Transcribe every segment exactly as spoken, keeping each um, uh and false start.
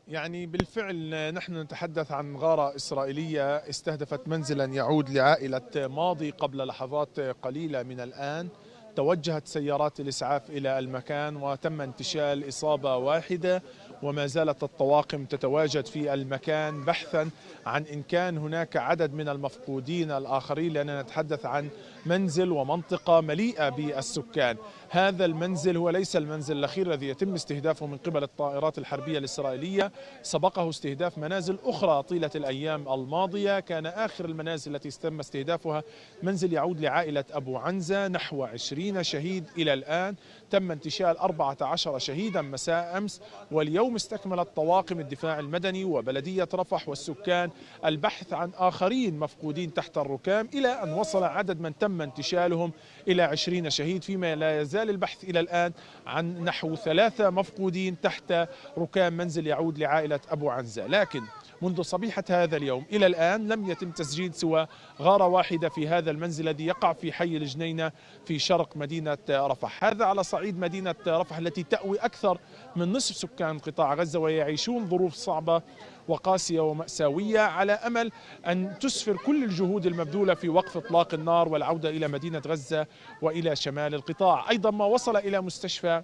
يعني بالفعل نحن نتحدث عن غارة إسرائيلية استهدفت منزلا يعود لعائلة ماضي قبل لحظات قليلة من الآن. توجهت سيارات الإسعاف إلى المكان وتم انتشال إصابة واحدة، وما زالت الطواقم تتواجد في المكان بحثا عن إن كان هناك عدد من المفقودين الآخرين، لأننا نتحدث عن منزل ومنطقة مليئة بالسكان. هذا المنزل هو ليس المنزل الأخير الذي يتم استهدافه من قبل الطائرات الحربية الإسرائيلية، سبقه استهداف منازل أخرى طيلة الأيام الماضية. كان آخر المنازل التي تم استهدافها منزل يعود لعائلة أبو عنزة، نحو عشرين شهيد إلى الآن. تم انتشال أربعة عشر شهيدا مساء أمس، واليوم استكملت طواقم الدفاع المدني وبلدية رفح والسكان البحث عن آخرين مفقودين تحت الركام، إلى أن وصل عدد من تم انتشالهم إلى عشرين شهيد، فيما لا يزال البحث إلى الآن عن نحو ثلاثة مفقودين تحت ركام منزل يعود لعائلة أبو عنزة. لكن منذ صبيحة هذا اليوم إلى الآن لم يتم تسجيل سوى غارة واحدة في هذا المنزل الذي يقع في حي الجنينة في شرق مدينة رفح. هذا على صعيد مدينة رفح التي تأوي أكثر من نصف سكان قطاع غزة، ويعيشون ظروف صعبة وقاسية ومأساوية، على أمل أن تسفر كل الجهود المبذولة في وقف إطلاق النار والعودة إلى مدينة غزة وإلى شمال القطاع. أيضا ما وصل إلى مستشفى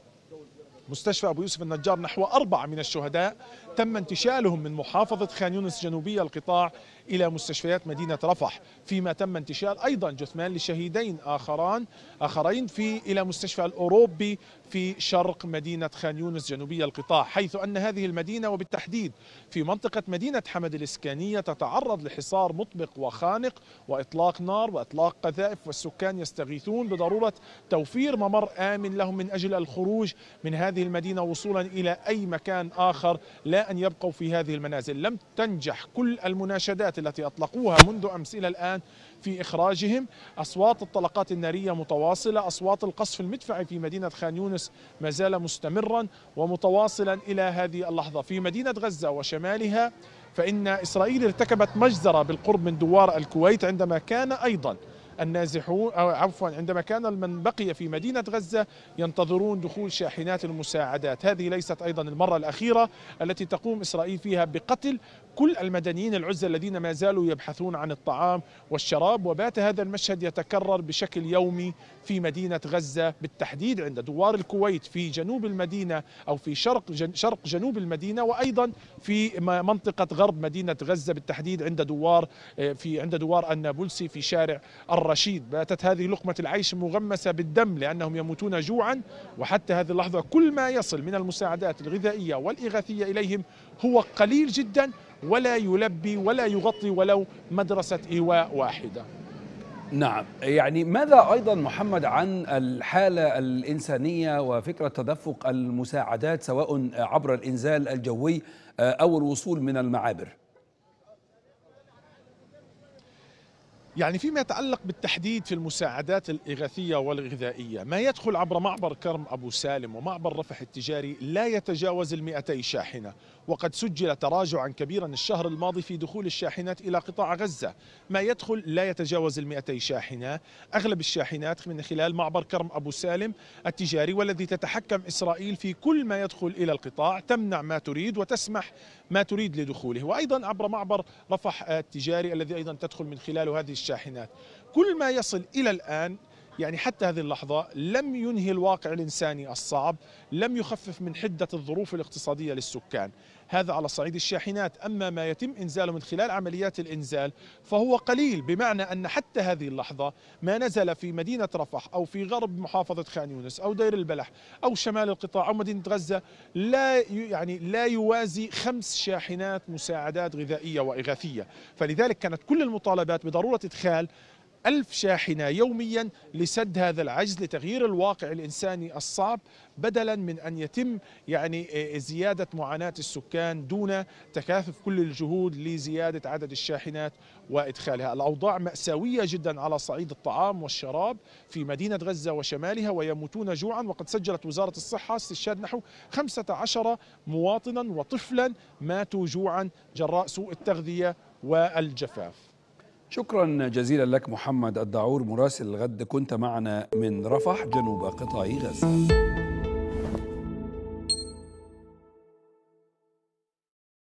مستشفى أبو يوسف النجار نحو أربعة من الشهداء تم انتشالهم من محافظة خان يونس جنوبية القطاع إلى مستشفيات مدينة رفح، فيما تم انتشال أيضا جثمان لشهيدين آخران آخرين في إلى مستشفى الأوروبي في شرق مدينة خان يونس جنوبية القطاع، حيث أن هذه المدينة وبالتحديد في منطقة مدينة حمد الإسكانية تتعرض لحصار مطبق وخانق وإطلاق نار وإطلاق قذائف، والسكان يستغيثون بضرورة توفير ممر آمن لهم من أجل الخروج من هذه المدينة وصولا إلى أي مكان آخر، لا أن يبقوا في هذه المنازل. لم تنجح كل المناشدات التي أطلقوها منذ أمس إلى الآن في إخراجهم. أصوات الطلقات النارية متواصلة، أصوات القصف المدفعي في مدينة خان يونس ما زال مستمرا ومتواصلا إلى هذه اللحظة. في مدينة غزة وشمالها فإن إسرائيل ارتكبت مجزرة بالقرب من دوار الكويت، عندما كان أيضا النازحون أو عفوا عندما كان من بقي في مدينة غزة ينتظرون دخول شاحنات المساعدات. هذه ليست أيضا المرة الأخيرة التي تقوم إسرائيل فيها بقتل كل المدنيين العزل الذين ما زالوا يبحثون عن الطعام والشراب، وبات هذا المشهد يتكرر بشكل يومي في مدينة غزة، بالتحديد عند دوار الكويت في جنوب المدينة أو في شرق جن شرق جنوب المدينة، وأيضا في منطقة غرب مدينة غزة بالتحديد عند دوار في عند دوار النابلسي في شارع الرشيد. باتت هذه لقمة العيش مغمسة بالدم لأنهم يموتون جوعا، وحتى هذه اللحظة كل ما يصل من المساعدات الغذائية والإغاثية إليهم هو قليل جدا، ولا يلبي ولا يغطي ولو مدرسة إيواء واحدة. نعم، يعني ماذا أيضا محمد عن الحالة الإنسانية وفكرة تدفق المساعدات سواء عبر الإنزال الجوي أو الوصول من المعابر؟ يعني فيما يتعلق بالتحديد في المساعدات الإغاثية والغذائية، ما يدخل عبر معبر كرم أبو سالم ومعبر رفح التجاري لا يتجاوز المئتي شاحنة، وقد سجل تراجعا كبيرا الشهر الماضي في دخول الشاحنات إلى قطاع غزة. ما يدخل لا يتجاوز المئتي شاحنة، أغلب الشاحنات من خلال معبر كرم أبو سالم التجاري، والذي تتحكم إسرائيل في كل ما يدخل إلى القطاع، تمنع ما تريد وتسمح ما تريد لدخوله. وأيضا عبر معبر رفح التجاري الذي أيضا تدخل من خلاله هذه الشاحنات. كل ما يصل إلى الآن يعني حتى هذه اللحظة لم ينهي الواقع الإنساني الصعب، لم يخفف من حدة الظروف الاقتصادية للسكان. هذا على صعيد الشاحنات. أما ما يتم إنزاله من خلال عمليات الإنزال فهو قليل، بمعنى أن حتى هذه اللحظة ما نزل في مدينة رفح أو في غرب محافظة خان يونس أو دير البلح أو شمال القطاع أو مدينة غزة لا يعني لا يوازي خمس شاحنات مساعدات غذائية وإغاثية. فلذلك كانت كل المطالبات بضرورة إدخال ألف شاحنة يوميا لسد هذا العجز، لتغيير الواقع الإنساني الصعب، بدلا من أن يتم يعني زيادة معاناة السكان دون تكاثف كل الجهود لزيادة عدد الشاحنات وإدخالها. الأوضاع مأساوية جدا على صعيد الطعام والشراب في مدينة غزة وشمالها، ويموتون جوعا. وقد سجلت وزارة الصحة استشهاد نحو خمسة عشر مواطنا وطفلا ماتوا جوعا جراء سوء التغذية والجفاف. شكرا جزيلا لك محمد الدعور مراسل الغد، كنت معنا من رفح جنوب قطاع غزة.